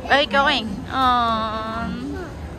Where are you going? Um,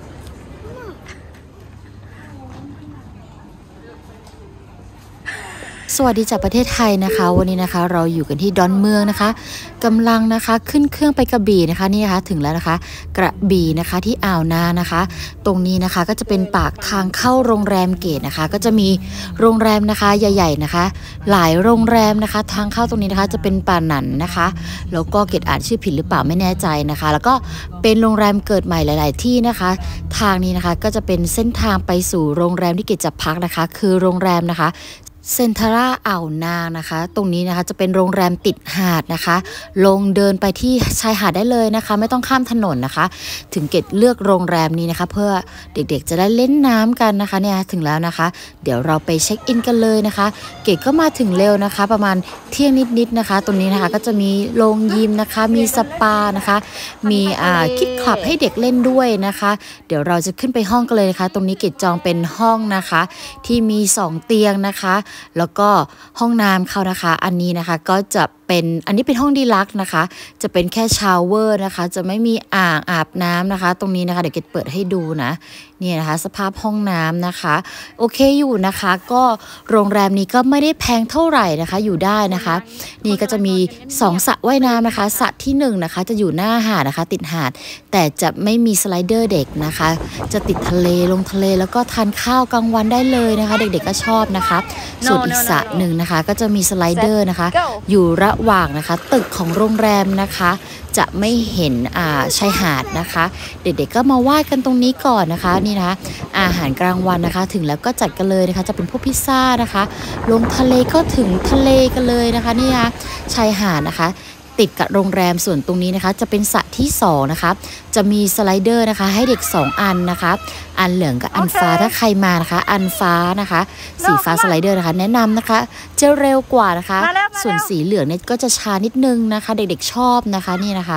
สวัสดีจากประเทศไทยนะคะวันนี้นะคะเราอยู่กันที่ดอนเมืองนะคะกำลังนะคะขึ้นเครื่องไปกระบี่นะคะนี่นะคะถึงแล้วนะคะกระบี่นะคะที่อ่าวนางนะคะตรงนี้นะคะก็จะเป็นปากทางเข้าโรงแรมเกตนะคะก็จะมีโรงแรมนะคะใหญ่ๆนะคะหลายโรงแรมนะคะทางเข้าตรงนี้นะคะจะเป็นป่าหนันนะคะแล้วก็เกตอ่านชื่อผิดหรือเปล่าไม่แน่ใจนะคะแล้วก็เป็นโรงแรมเกิดใหม่หลายๆที่นะคะทางนี้นะคะก็จะเป็นเส้นทางไปสู่โรงแรมที่เกตจะพักนะคะคือโรงแรมนะคะเซนทาร่าอ่าวนางนะคะตรงนี้นะคะจะเป็นโรงแรมติดหาดนะคะลงเดินไปที่ชายหาดได้เลยนะคะไม่ต้องข้ามถนนนะคะถึงเกตเลือกโรงแรมนี้นะคะเพื่อเด็กๆจะได้เล่นน้ำกันนะคะเนี่ยถึงแล้วนะคะเดี๋ยวเราไปเช็คอินกันเลยนะคะเกตก็มาถึงเร็วนะคะประมาณเที่ยงนิดๆนะคะตรงนี้นะคะก็จะมีโรงยิมนะคะมีสปานะคะมีคิดคลับให้เด็กเล่นด้วยนะคะเดี๋ยวเราจะขึ้นไปห้องกันเลยนะคะตรงนี้เกตจองเป็นห้องนะคะที่มี2เตียงนะคะแล้วก็ห้องน้ำเขานะคะอันนี้นะคะก็จะเป็นอันนี้เป็นห้องดีลักซ์นะคะจะเป็นแค่ชาวเวอร์นะคะจะไม่มีอ่างอาบน้ำนะคะตรงนี้นะคะเดี๋ยวเกดเปิดให้ดูนะนี่นะคะสภาพห้องน้ำนะคะโอเคอยู่นะคะก็โรงแรมนี้ก็ไม่ได้แพงเท่าไหร่นะคะอยู่ได้นะคะนี่ก็จะมี2สระว่ายน้ำนะคะสระที่1นะคะจะอยู่หน้าหาดนะคะติดหาดแต่จะไม่มีสไลเดอร์เด็กนะคะจะติดทะเลลงทะเลแล้วก็ทานข้าวกลางวันได้เลยนะคะเด็กๆก็ชอบนะคะส่วนอีกสระหนึ่งนะคะก็จะมีสไลเดอร์นะคะอยู่ระหว่างนะคะตึกของโรงแรมนะคะจะไม่เห็นชายหาดนะคะเด็กๆก็มาว่ายกันตรงนี้ก่อนนะคะนี่นะคะอาหารกลางวันนะคะถึงแล้วก็จัดกันเลยนะคะจะเป็นพวกพิซซ่านะคะลงทะเลก็ถึงทะเลกันเลยนะคะนี่นะคะชายหาดนะคะติดกับโรงแรมส่วนตรงนี้นะคะจะเป็นสระที่2นะคะจะมีสไลเดอร์นะคะให้เด็ก2อันนะคะอันเหลืองกับอันฟ้าถ้าใครมานะคะอันฟ้านะคะสีฟ้าสไลเดอร์นะคะแนะนำนะคะจะเร็วกว่านะคะส่วนสีเหลืองเนี่ยก็จะช้านิดนึงนะคะเด็กๆชอบนะคะนี่นะคะ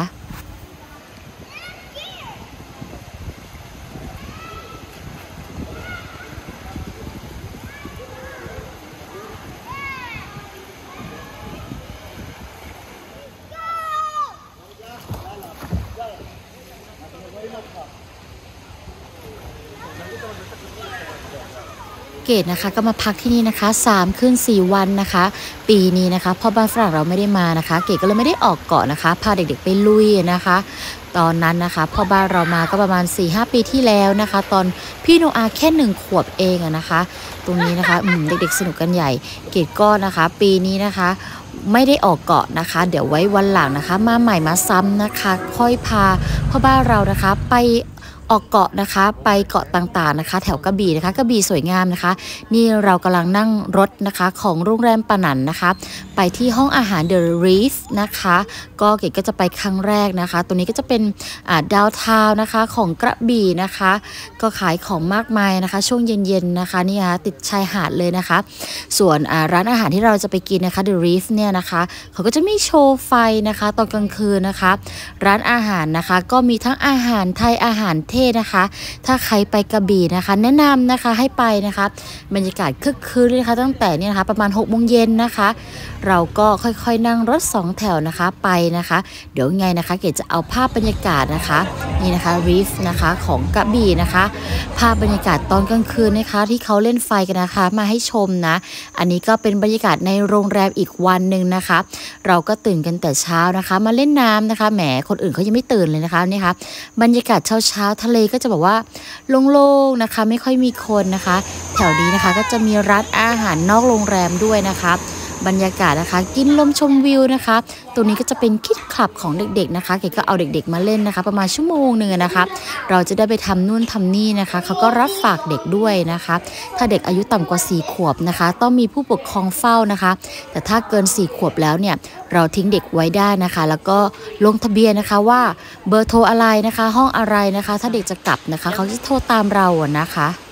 เกตนะคะก็มาพักที่นี่นะคะ3 คืน 4 วันนะคะปีนี้นะคะพ่อบ้านฝรั่งเราไม่ได้มานะคะเกตก็เลยไม่ได้ออกเกาะนะคะพาเด็กๆไปลุยนะคะตอนนั้นนะคะพ่อบ้านเรามาก็ประมาณ 4-5 ปีที่แล้วนะคะตอนพี่โนอาแค่1 ขวบเองนะคะตรงนี้นะคะเด็กๆสนุกกันใหญ่เกตก็นะคะปีนี้นะคะไม่ได้ออกเกาะนะคะเดี๋ยวไว้วันหลังนะคะมาใหม่มาซ้ำนะคะค่อยพาพ่อบ้านเรานะคะไปออกเกาะนะคะไปเกาะต่างๆนะคะแถวกระบี่นะคะกระบี่สวยงามนะคะนี่เรากำลังนั่งรถนะคะของโรงแรมปานันนะคะไปที่ห้องอาหาร The Reef นะคะก็เกดก็จะไปครั้งแรกนะคะตัวนี้ก็จะเป็นดาวทาวน์นะคะของกระบี่นะคะก็ขายของมากมายนะคะช่วงเย็นๆนะคะนี่ค่ะติดชายหาดเลยนะคะส่วนร้านอาหารที่เราจะไปกินนะคะ The Reef เนี่ยนะคะเขาก็จะมีโชว์ไฟนะคะตอนกลางคืนนะคะร้านอาหารนะคะก็มีทั้งอาหารไทยอาหารเทศนะคะถ้าใครไปกระบี่นะคะแนะนำนะคะให้ไปนะคะบรรยากาศคึกคืนเลยนะคะตั้งแต่เนี่ยนะคะประมาณ6 โมงเย็นนะคะเราก็ค่อยๆนั่งรถ2 แถวนะคะไปนะคะเดี๋ยวไงนะคะเกดจะเอาภาพบรรยากาศนะคะนี่นะคะรีฟนะคะของกระบี่นะคะภาพบรรยากาศตอนกลางคืนนะคะที่เขาเล่นไฟกันนะคะมาให้ชมนะอันนี้ก็เป็นบรรยากาศในโรงแรมอีกวันหนึ่งนะคะเราก็ตื่นกันแต่เช้านะคะมาเล่นน้ำนะคะแหมคนอื่นเขายังไม่ตื่นเลยนะคะนี่ค่ะบรรยากาศเช้าทะเลก็จะบอกว่าโล่งๆนะคะไม่ค่อยมีคนนะคะแถวนี้นะคะก็จะมีร้านอาหารนอกโรงแรมด้วยนะคะบรรยากาศนะคะกินลมชมวิวนะคะตัวนี้ก็จะเป็นคิดคลับของเด็กๆนะคะเก๋ก็เอาเด็กๆมาเล่นนะคะประมาณ1 ชั่วโมงนะคะเราจะได้ไปทำนู่นทำนี่นะคะเขาก็รับฝากเด็กด้วยนะคะถ้าเด็กอายุต่ำกว่า4 ขวบนะคะต้องมีผู้ปกครองเฝ้านะคะแต่ถ้าเกิน4 ขวบแล้วเนี่ยเราทิ้งเด็กไว้ได้นะคะแล้วก็ลงทะเบียนนะคะว่าเบอร์โทรอะไรนะคะห้องอะไรนะคะถ้าเด็กจะกลับนะคะเขาจะโทรตามเรานะคะ